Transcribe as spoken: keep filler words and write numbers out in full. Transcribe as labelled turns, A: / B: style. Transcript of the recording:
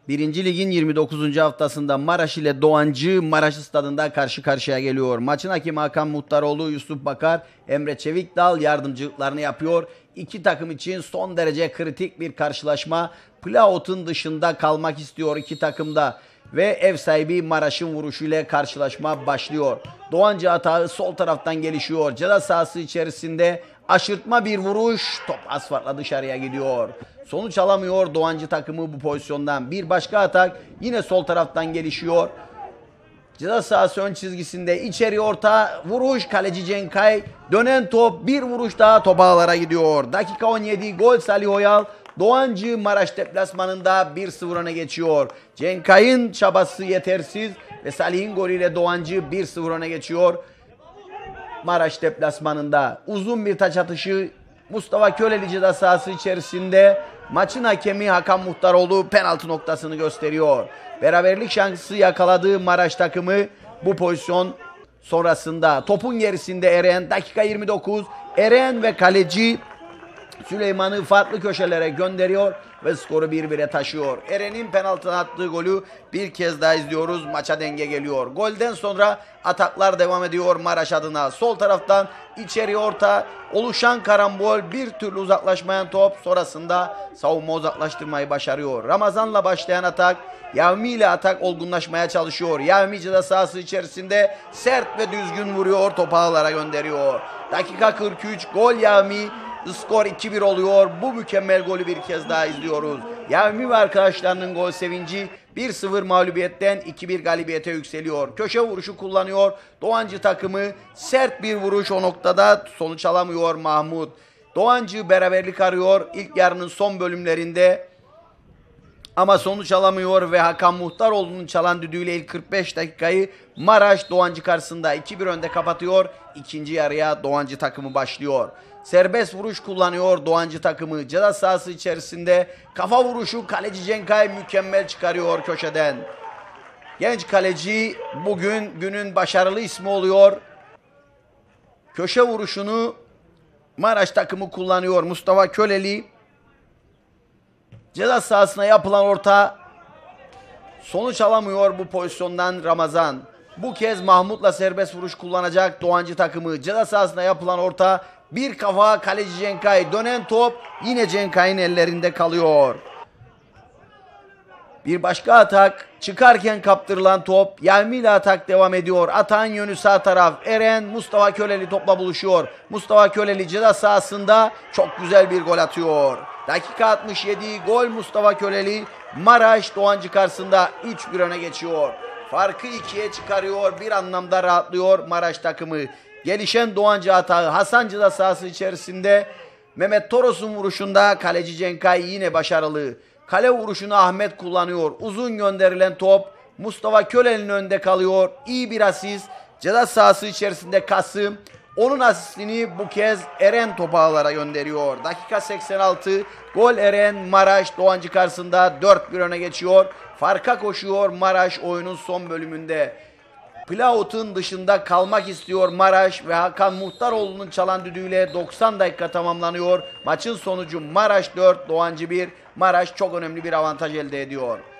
A: Birinci Lig'in yirmi dokuzuncu haftasında Maraş ile Doğancı Maraş stadında karşı karşıya geliyor. Maçın hakemi Hakan Muhtaroğlu, Yusuf Bakar, Emre Çevikdal yardımcılıklarını yapıyor. İki takım için son derece kritik bir karşılaşma. Playout'un dışında kalmak istiyor iki takım da. Ve ev sahibi Maraş'ın vuruşuyla karşılaşma başlıyor. Doğancı atağı sol taraftan gelişiyor. Ceza sahası içerisinde aşırtma bir vuruş. Top asfaltla dışarıya gidiyor. Sonuç alamıyor Doğancı takımı bu pozisyondan. Bir başka atak yine sol taraftan gelişiyor. Ceza sahası ön çizgisinde içeri orta vuruş. Kaleci Cenkay. Dönen top, bir vuruş daha top ağlara gidiyor. Dakika on yedi, gol Salih Oyal. Doğancı Maraş deplasmanında bir sıfır öne geçiyor. Cenkay'ın çabası yetersiz ve Salih'in golüyle Doğancı bir sıfır öne geçiyor. Maraş deplasmanında uzun bir taç atışı Mustafa Köleli ceza sahası içerisinde. Maçın hakemi Hakan Muhtaroğlu penaltı noktasını gösteriyor. Beraberlik şansı yakaladığı Maraş takımı bu pozisyon sonrasında. Topun gerisinde Eren, dakika yirmi dokuz. Eren ve kaleci Süleyman'ı farklı köşelere gönderiyor ve skoru bir bire taşıyor. Eren'in penaltıdan attığı golü bir kez daha izliyoruz. Maça denge geliyor. Golden sonra ataklar devam ediyor Maraş adına. Sol taraftan içeri orta oluşan karambol, bir türlü uzaklaşmayan top, sonrasında savunma uzaklaştırmayı başarıyor. Ramazan'la başlayan atak Yavmi ile atak olgunlaşmaya çalışıyor. Yavmi ceza sahası içerisinde sert ve düzgün vuruyor, topu ağlara gönderiyor. Dakika kırk üç, gol Yavmi. Skor iki bir oluyor. Bu mükemmel golü bir kez daha izliyoruz. Yavmi ve arkadaşlarının gol sevinci bir sıfır mağlubiyetten iki bir galibiyete yükseliyor. Köşe vuruşu kullanıyor. Doğancı takımı sert bir vuruş, o noktada sonuç alamıyor Mahmut. Doğancı beraberlik arıyor ilk yarının son bölümlerinde. Ama sonuç alamıyor ve Hakan Muhtaroğlu'nun çalan düdüğüyle ilk kırk beş dakikayı Maraş Doğancı karşısında iki bir önde kapatıyor. İkinci yarıya Doğancı takımı başlıyor. Serbest vuruş kullanıyor Doğancı takımı. Ceza sahası içerisinde kafa vuruşu kaleci Cenkay mükemmel çıkarıyor köşeden. Genç kaleci bugün günün başarılı ismi oluyor. Köşe vuruşunu Maraş takımı kullanıyor. Mustafa Köleli. Ceza sahasına yapılan orta, sonuç alamıyor bu pozisyondan Ramazan. Bu kez Mahmut'la serbest vuruş kullanacak Doğancı takımı. Ceza sahasına yapılan orta, bir kafa kaleci Cenkay, dönen top yine Cenkay'ın ellerinde kalıyor. Bir başka atak, çıkarken kaptırılan top, Yavmi ile atak devam ediyor. Atağın yönü sağ taraf. Eren Mustafa Köleli topla buluşuyor. Mustafa Köleli ceza sahasında çok güzel bir gol atıyor. Dakika altmış yedi, gol Mustafa Köleli. Maraş Doğancı karşısında üç bir öne geçiyor. Farkı ikiye çıkarıyor, bir anlamda rahatlıyor Maraş takımı. Gelişen Doğancı atağı Hasan ceza sahası içerisinde. Mehmet Toros'un vuruşunda kaleci Cenkay yine başarılı. Kale vuruşunu Ahmet kullanıyor. Uzun gönderilen top Mustafa Köleli'nin önünde kalıyor. İyi bir asist. Ceza sahası içerisinde Kasım. Onun asistini bu kez Eren topu ağlara gönderiyor. Dakika seksen altı. Gol Eren. Maraş Doğancı karşısında dört bir öne geçiyor. Farka koşuyor Maraş oyunun son bölümünde. Playout'un dışında kalmak istiyor Maraş ve Hakan Muhtaroğlu'nun çalan düdüğüyle doksan dakika tamamlanıyor. Maçın sonucu Maraş dört, Doğancı bir. Maraş çok önemli bir avantaj elde ediyor.